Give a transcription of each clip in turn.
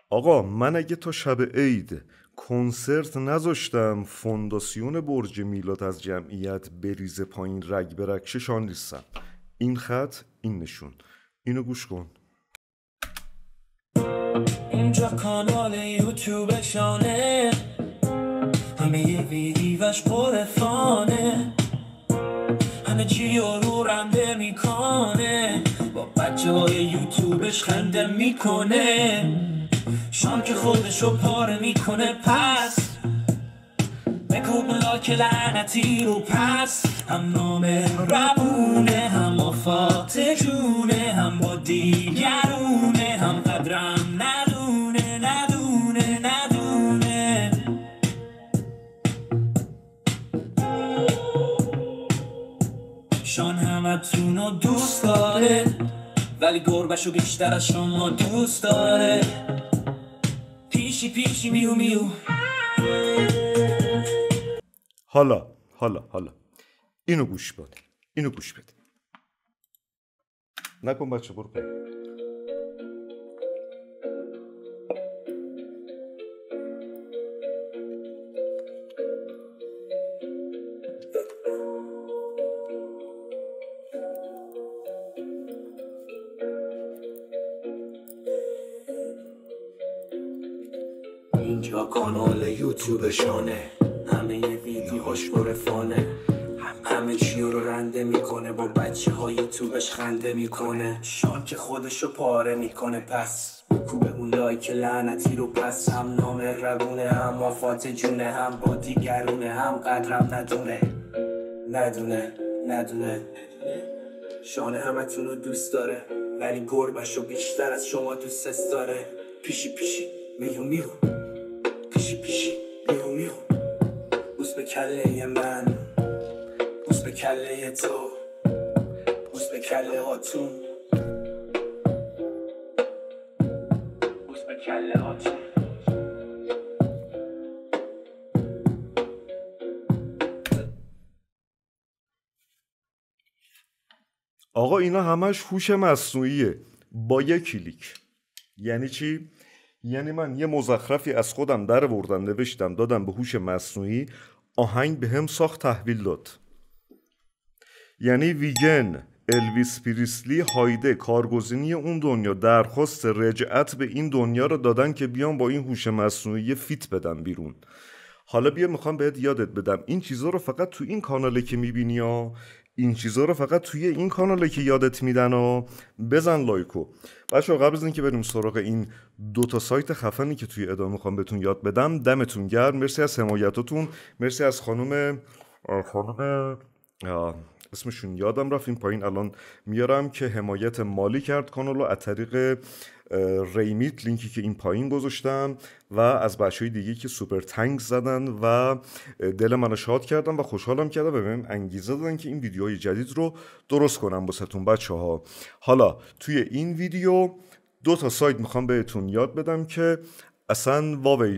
آقا من اگه تا شب عید کنسرت نذاشتم فونداسیون برج میلاد از جمعیت بریزه پایین رگ به رگ شان نیستم. این خط، این نشون. اینو گوش کن. اینجا کانال یوتیوبشانه، همه یه ویدیوش پر فانه، همه چی رو رنده میکنه، با بچه های یوتیوبش خنده میکنه. شان که خودشو پاره میکنه پس بکن لاک لعنتی رو پس، هم نام ربونه هم آفات جونه، هم با دیگرونه، هم قدرم ندونه ندونه ندونه. شان همتونو دوست داره ولی گربشو بیشتر از شما دوست داره. پیشی پیشی میو میو. حالا اینو گوش بده. نکن بچه، برو پی. اینجا کانال یوتیوبشانه، همه یه ویدیوهاش پر فانه، همه چی رو رنده میکنه، با بچه های یوتیوبش خنده میکنه. شان که خودشو پاره میکنه پس کوبه اون لایک لعنتی رو پس، هم نام رگونه هم آفات جونه، هم با دیگرونه، هم قدرم ندونه. شان همتون رو دوست داره ولی گربشو بیشتر از شما دوست داره. پیشی میو میو، پیشی میو میو. بوس به کله من، بوس به کله تو، بوس به کله هاتون، بوس به کله هاتون. آقا اینا همش هوش مصنوعیه با یک کلیک. یعنی چی؟ یعنی من یه مزخرفی از خودم در آوردم، نوشتم، دادم به هوش مصنوعی، آهنگ به هم ساخت، تحویل داد. یعنی ویگن، الویس پریسلی، هایده، کارگزینی اون دنیا درخواست رجعت به این دنیا رو دادن که بیان با این هوش مصنوعی فیت بدن بیرون. حالا بیا میخوام بهت یادت بدم این چیزا رو فقط تو این کاناله که میبینی ها، این چیزا رو فقط توی این کاناله که یادت میدن ها. بزن لایکو. بچه‌ها قبل از اینکه بریم سراغ این دوتا سایت خفنی که توی ادامه میخوام بهتون یاد بدم، دمتون گرم، مرسی از حمایتاتون، مرسی از خانم اسمشون یادم رفت این پایین الان میارم که حمایت مالی کرد کانالو از طریق ریمیت، لینکی که این پایین گذاشتم، و از بچهای دیگه که سوپر تنکس زدن و دل منو شاد کردن و خوشحالم کردن و بهم انگیزه دادن که این ویدیوهای جدید رو درست کنم واسهتون بچه‌ها. حالا توی این ویدیو دو تا سایت میخوام بهتون یاد بدم که اصلا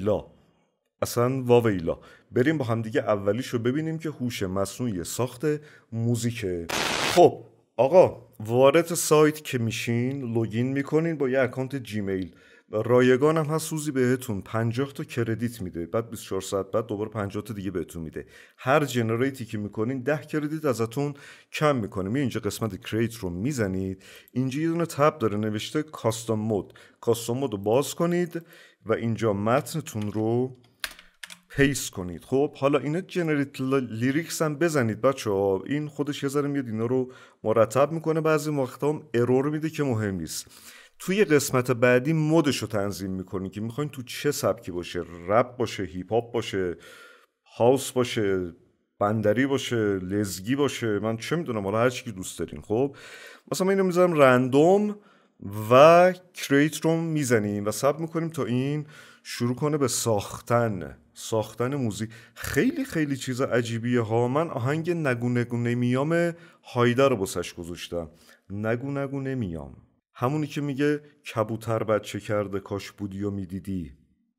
واویلا. بریم با هم دیگه اولیشو ببینیم که هوش مصنوعی ساخت موزیکه. خب آقا، وارد سایت که میشین لوگین میکنین با یه اکانت جیمیل. رایگان هم هست، روزی بهتون 50 تا کردیت میده، بعد 24 ساعت بعد دوباره 50 تا دیگه بهتون میده. هر جنریتی که میکنین 10 کردیت ازتون کم میکنه. می اینجا قسمت کریت رو میزنید، اینجا یه دونه تب داره نوشته کاستوم مود رو باز کنید و اینجا متنتون رو پیست کنید. خب حالا اینا جنریت لیریکس هم بزنید بچه‌ها، این خودش یه ذره میاد اینا رو مرتب میکنه، بعضی وقتا هم ارور میده که مهم نیست. توی قسمت بعدی مودش رو تنظیم میکنید که میخواین تو چه سبکی باشه، رپ باشه، هیپ هاپ باشه، هاوس باشه، بندری باشه، لزگی باشه، من چه میدونم، حالا هر چی که دوست دارین. خب مثلا من اینو میذارم رندوم و کریت رو میزنیم و ثبت میکنیم تا این شروع کنه به ساختن موزیک. خیلی خیلی چیز عجیبیه ها. من آهنگ نگو نگو نمیام هایده رو بسش گذاشتم. نگو نگو نمیام، همونی که میگه کبوتر بچه کرده کاش بودی و میدیدی.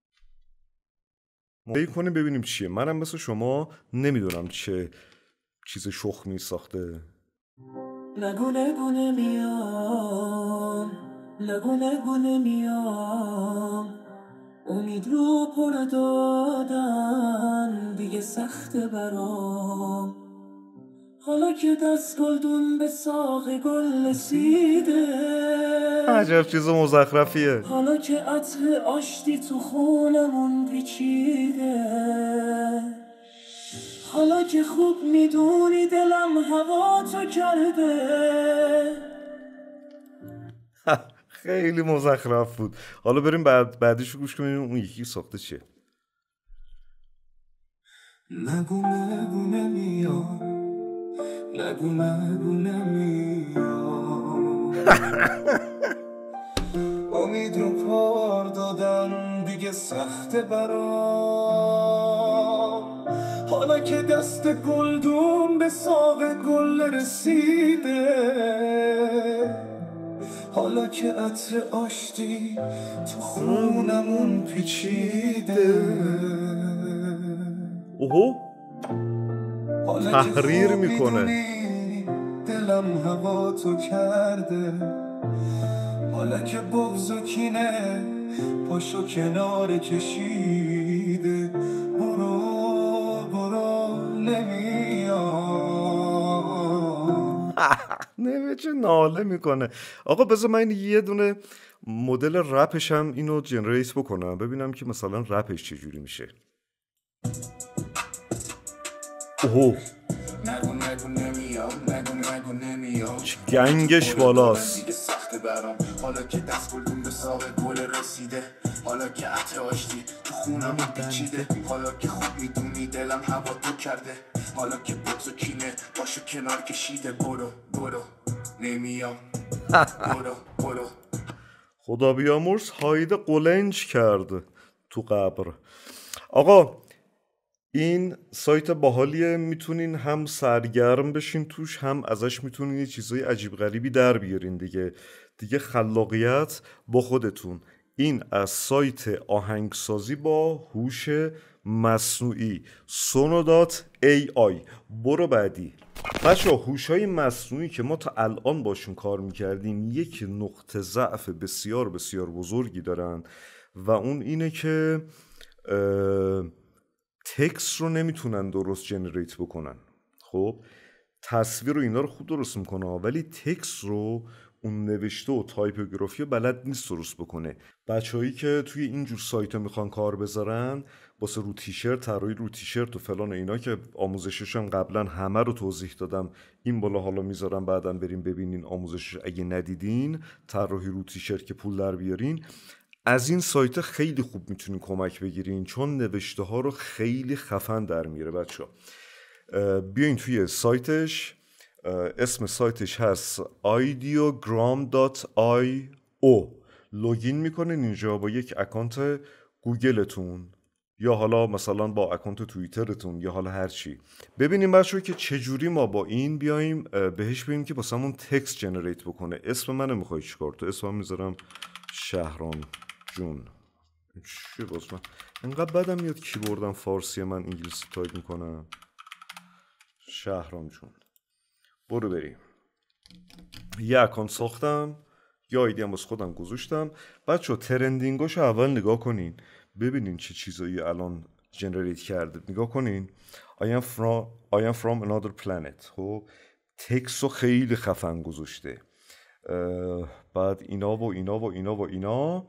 ما کنیم ببینیم چیه. منم مثل شما نمیدونم چه چیز شخمی ساخته. نگو نگو نمیام، نگو نگو نمیام، امید رو پر دادن دیگه سخت برام، حالا که دست گلدون به ساق گل رسیده، عجب چیز مزخرفیه. حالا که عطر آشتی تو خونمون پیچیده، حالا که خوب میدونی دلم هوا تو کرده. خیلی مزخرف بود. حالا بریم بعدیشو گوش کنیم اون یکی ساخته چیه. نگو نمیاد، نگو نمیاد، امید رو پار دادن دیگه سخت برام، حالا که دست گلدون به ساق گل رسیده، حالا که عطر آشتی تو خونمون پیچیده، اوهو تحریر میکنه. دلم هوا تو کرده، حالا که بغض و کینه پاشو کنار کشیده، برو نمیاد. نه چه ناله میکنه. آقا بذار من یه دونه مدل رپش هم اینو جنریت بکنم ببینم که مثلا رپش چجوری میشه. اوه چه گنگش بالاست. حالا که دست گلدون به ساق گل رسیده، حالا که عطر آشتی تو خونمون پیچیده، حالا که خوب میدونی دلم هوا تو کرده، حالا که بغض و کینه باشو کنار کشیده، برو نمیام، برو. خدا بیامرز هایده قلنج کرد تو قبر. آقا این سایت باحالیه، میتونین هم سرگرم بشین توش هم ازش میتونین یه چیزای عجیب غریبی در بیارین دیگه خلاقیت با خودتون. این از سایت آهنگسازی با هوش مصنوعی sono.ai. برو بعدی. بچه هوش‌های مصنوعی که ما تا الان باشون کار میکردیم یک نقطه ضعف بسیار بسیار بزرگی دارن و اون اینه که تکست رو نمیتونن درست جنریت بکنن. خب تصویر رو اینا رو خود درست میکنه ولی تکست رو اون نوشته و تایپوگرافی رو بلد نیست درست بکنه. بچه‌هایی که توی اینجور سایت ها میخوان کار بذارن واسه رو تیشرت، طراحی رو تیشرت و فلان اینا که آموزشش هم قبلا همه رو توضیح دادم، این بالا حالا میذارم بعداً بریم ببینین آموزش اگه ندیدین، طراحی رو تیشرت که پول در بیارین. از این سایت خیلی خوب میتونین کمک بگیرین چون نوشته ها رو خیلی خفن در میاره. بچه بیاین توی سایتش، اسم سایتش هست ideogram.io. لوگین میکنین اینجا با یک اکانت گوگلتون یا حالا مثلا با اکانت توییترتون یا حالا هر چی. ببینیم بچه‌ها که چجوری ما با این بیایم بهش بگیم که واسمون تکست جنریت بکنه. اسم منو میخوای چیکار؟ تو اسمم میذارم شهرام جون. چی باز من انقدر بدم میاد کیبوردم فارسی من انگلیسی تایپ میکنم. شهرام جون. برو بریم. یه اکانت ساختم، یا ایدی هم باز خودم گذاشتم. بچه ترندینگاشو اول نگاه کنین ببینین چه چیزایی الان جنریت کرده. نگاه کنین I am from another planet. خب تکسو خیلی خفن گذاشته. بعد اینا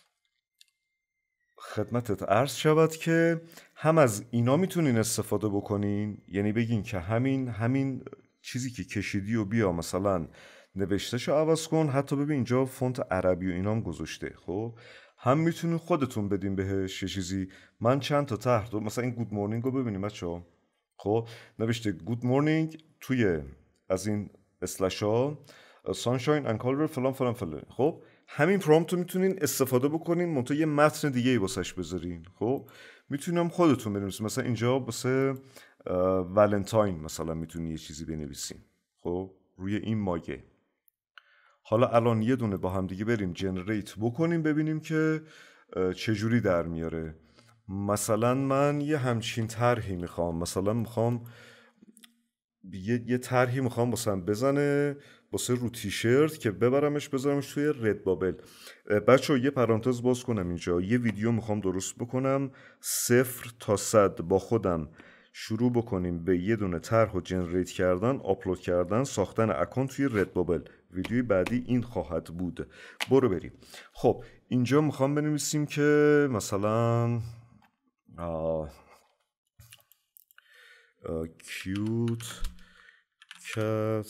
خدمتت عرض شود که هم از اینا میتونین استفاده بکنین، یعنی بگین که همین چیزی که کشیدی و بیا مثلا نوشتهشو عوض کن، حتی ببین اینجا فونت عربی و اینام گذاشته. خب هم میتونین خودتون بدین بهش یه چیزی. من چند تا تحت مثلا این گود مورنینگ رو ببینیم بچه‌ها. خب نوشته گود مورنینگ توی از این اسلش ها سانشاین ان کالر فلان فلان فلان. خب همین پرامپت رو میتونین استفاده بکنین منتها یه متن دیگه ای واسش بذارین. خب میتونم خودتون بنویسین، مثلا اینجا واسه ولنتاین مثلا میتونین یه چیزی بنویسین. خب روی این مایه. حالا الان یه دونه با هم دیگه بریم جنریت بکنیم ببینیم که چجوری در میاره. مثلا من یه همچین طرحی میخوام، مثلا میخوام یه طرحی میخوام واسم بزنه واسه رو تیشرت که ببرمش بذارمش توی رد بابل. بچه یه پرانتز باز کنم اینجا، یه ویدیو میخوام درست بکنم 0 تا 100 با خودم شروع بکنیم به یه دونه طرح و جنریت کردن، آپلود کردن، ساختن اکانت توی رد بابل. ویدیوی بعدی این خواهد بود. برو بریم. خب اینجا میخوام بنویسیم که مثلا cute cat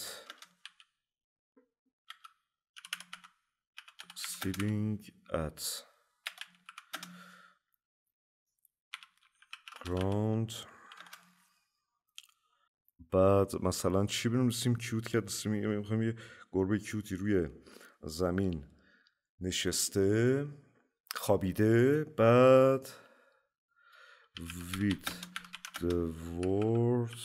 sitting at ground. بعد مثلا چی بنویسیم؟ کیوت کت. میخوایم یه گربه کیوتی روی زمین نشسته خوابیده. بعد with the word.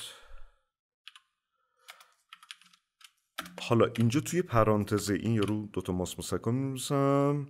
حالا اینجا توی پرانتزه این یارو دوتا ماس مسکن می‌نویسم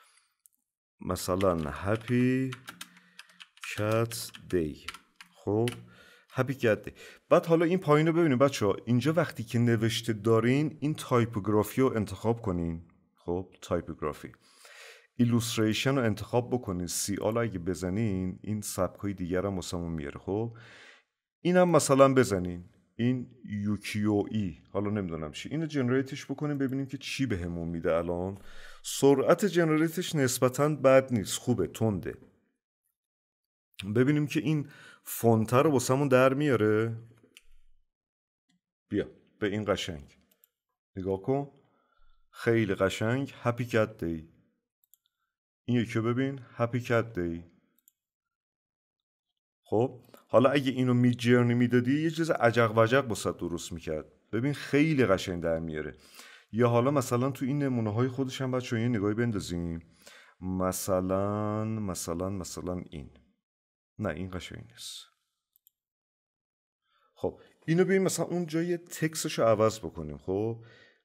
مثلا happy cat day. خب happy cat day. بعد حالا این پایین رو ببینید بچه ها، اینجا وقتی که نوشته دارین این تایپوگرافی رو انتخاب کنین. خب تایپوگرافی ایلوستریشن رو انتخاب بکنین. سیال اگه بزنین این سبکای دیگر هم واسمون میاره. خب اینم مثلا بزنین این UQE، حالا نمیدونم چی، اینو جنریتش بکنیم ببینیم که چی بهمون میده. الان سرعت جنریتش نسبتاً بد نیست، خوبه، تنده. ببینیم که این فونت رو واسمون در میاره. بیا به این قشنگ نگاه کن، خیلی قشنگ. هپی کت دی. این یکی ببین، هپی کت دی. خب حالا اگه اینو می جرنی میدادی یه چیز عجق وجق باسد درست میکرد. ببین خیلی قشنگ در میاره. یا حالا مثلا تو این نمونه های خودش هم بچه‌ها یه نگاهی بندازیم. مثلا این، نه این قشنگ نیست. خب اینو بیایم مثلا اون جای تکستشو عوض بکنیم. خب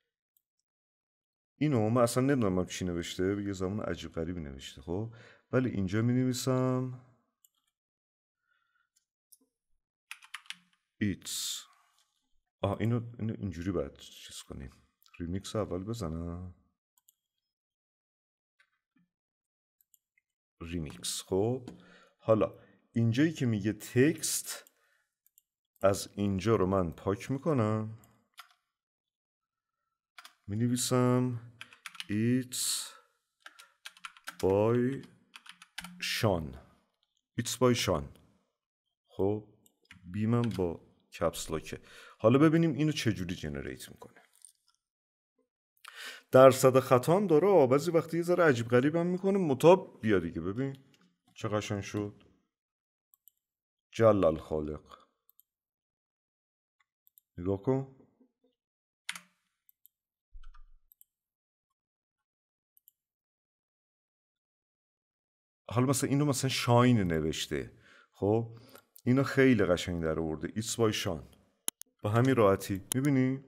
اینو من اصلا نمیدونم چی نوشته، یه زمان عجیب غریبی نوشته. خب ولی اینجا می نویسم ایتس. اینو اینجوری باید چیز کنیم. ریمیکس اول بزنم. ریمیکس. خب حالا اینجایی که میگه تکست، از اینجا رو من پاک میکنم، می نویسم It's by Sean. It's by Sean. خب بیمم با کپس لاکه. حالا ببینیم اینو چجوری جنریت میکنه. درصد خطا هم داره، بعضی وقتی یه ذره عجیب غریب هم میکنه. مطاب بیا دیگه ببین چه قشنگ شد. جلال خالق. نگاه کن. حالا مثلا اینو مثلا شاین نوشته. خب اینو خیلی قشنگ در آورده. ایتس بای شان. با همین راحتی میبینی؟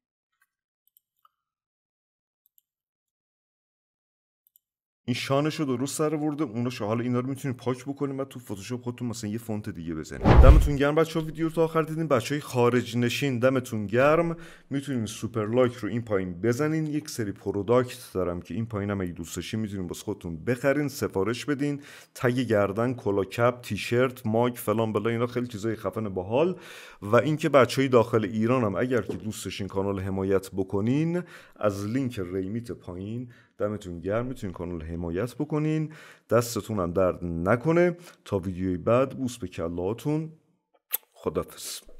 این شانشو درست سر ورده اوناش. حالا اینا رو میتونید پاک بکنید و تو فتوشاپ خودتون مثلا یه فونت دیگه بزنید. دمتون گرم بچه‌ها، ویدیو رو تا آخر دیدین. بچهای خارج نشین دمتون گرم. میتونید سوپر لایک رو این پایین بزنین. یک سری پروداکت دارم که این پایینم اگه دوست داشتین میتونید واسه خودتون بخرین، سفارش بدین. تگ گردن، کلا کپ، تیشرت، ماگ، فلان بلا، اینا خیلی چیزای خفن باحال. و اینکه بچهای داخل ایران هم اگر که دوست داشتین کانال حمایت بکنین، از لینک ریمیت پایین دمتون گرم میتونین کانال حمایت بکنین. دستتون هم درد نکنه. تا ویدیوی بعد بوس به کلهاتون. خداحافظ.